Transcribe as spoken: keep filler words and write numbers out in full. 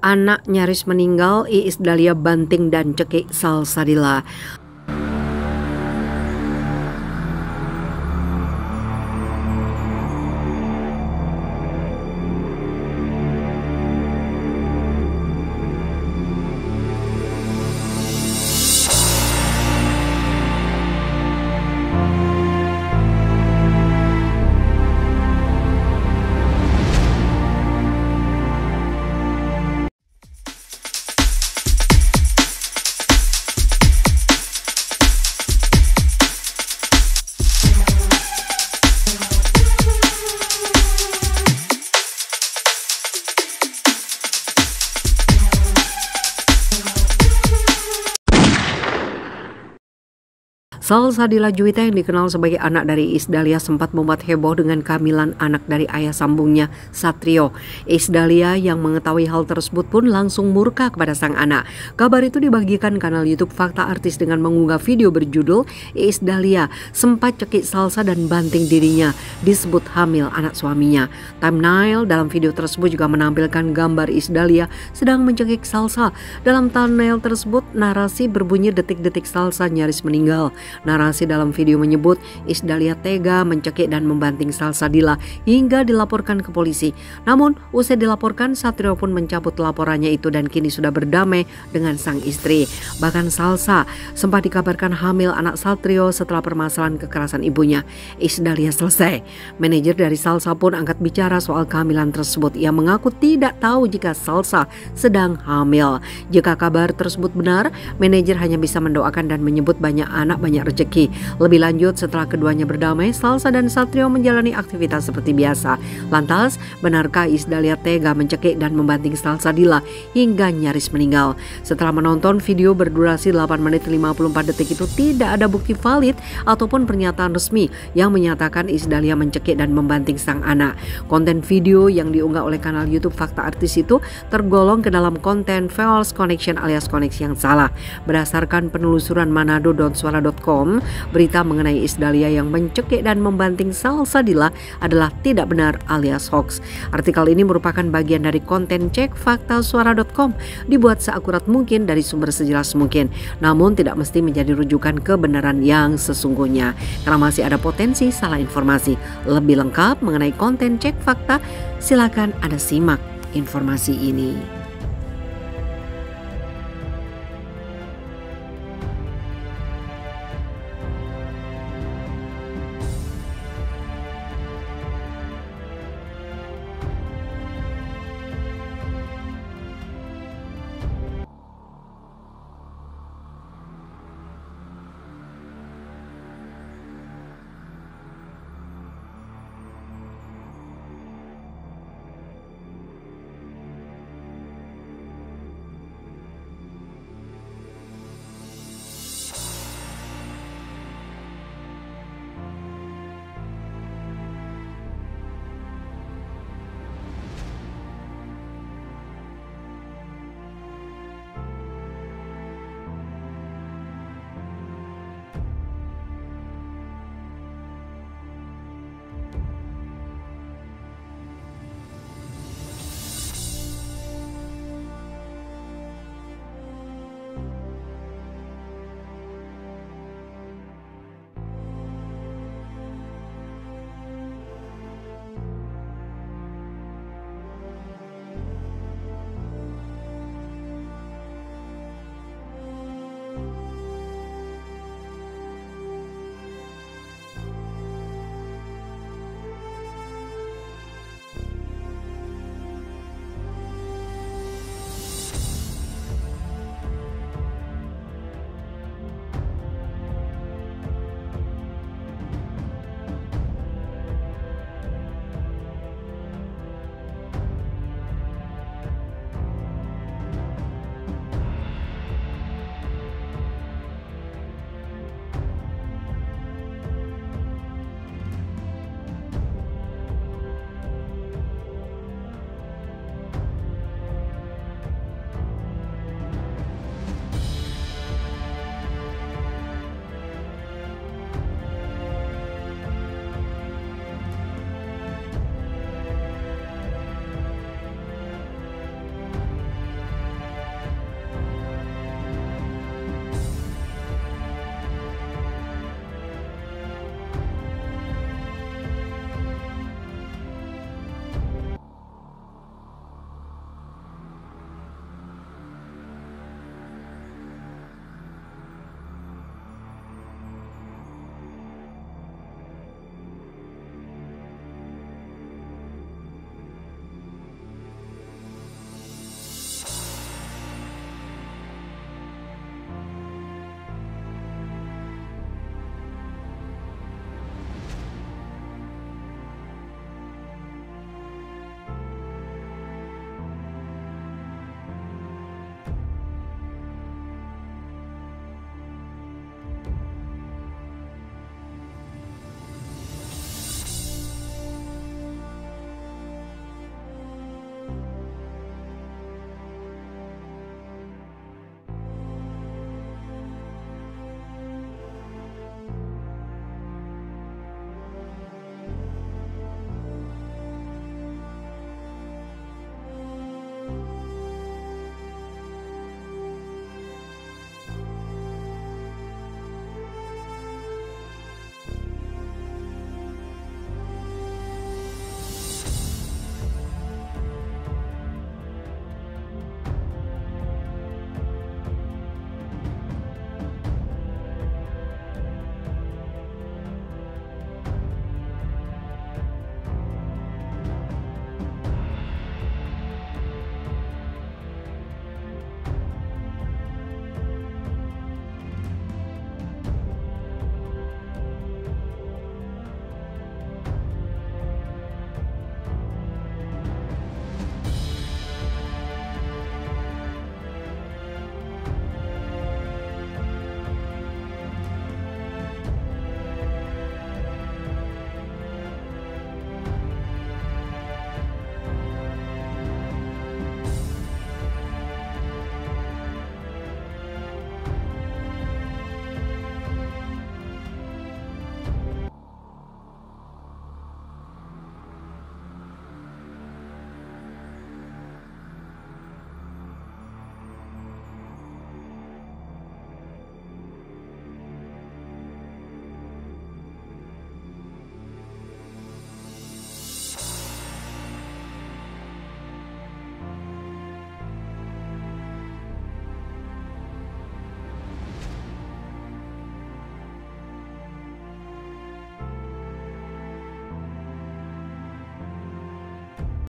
Anak nyaris meninggal, Iis Dahlia banting dan cekik Salsabila. Salsabila Juwita yang dikenal sebagai anak dari Iis Dahlia sempat membuat heboh dengan kehamilan anak dari ayah sambungnya, Satrio. Iis Dahlia yang mengetahui hal tersebut pun langsung murka kepada sang anak. Kabar itu dibagikan kanal YouTube Fakta Artis dengan mengunggah video berjudul Iis Dahlia sempat cekik Salsa dan banting dirinya, disebut hamil anak suaminya. Thumbnail dalam video tersebut juga menampilkan gambar Iis Dahlia sedang mencekik Salsa. Dalam thumbnail tersebut narasi berbunyi detik-detik Salsa nyaris meninggal. Narasi dalam video menyebut Iis Dahlia tega mencekik dan membanting Salsabila hingga dilaporkan ke polisi. Namun usai dilaporkan, Satrio pun mencabut laporannya itu dan kini sudah berdamai dengan sang istri. Bahkan Salsa sempat dikabarkan hamil anak Satrio setelah permasalahan kekerasan ibunya. Iis Dahlia selesai. Manajer dari Salsa pun angkat bicara soal kehamilan tersebut. Ia mengaku tidak tahu jika Salsa sedang hamil. Jika kabar tersebut benar, manajer hanya bisa mendoakan dan menyebut banyak anak banyak rezeki. Lebih lanjut, setelah keduanya berdamai, Salsa dan Satrio menjalani aktivitas seperti biasa. Lantas, benarkah Iis Dahlia tega mencekik dan membanting Salsabila hingga nyaris meninggal? Setelah menonton video berdurasi delapan menit lima puluh empat detik itu, tidak ada bukti valid ataupun pernyataan resmi yang menyatakan Iis Dahlia mencekik dan membanting sang anak. Konten video yang diunggah oleh kanal YouTube Fakta Artis itu tergolong ke dalam konten false connection alias koneksi yang salah. Berdasarkan penelusuran manado dot suara dot com, berita mengenai Iis Dahlia yang mencekik dan membanting Salsabila adalah tidak benar alias hoax. Artikel ini merupakan bagian dari konten cek fakta suara dot com, dibuat seakurat mungkin dari sumber sejelas mungkin, namun tidak mesti menjadi rujukan kebenaran yang sesungguhnya, karena masih ada potensi salah informasi. Lebih lengkap mengenai konten cek fakta, silakan Anda simak informasi ini.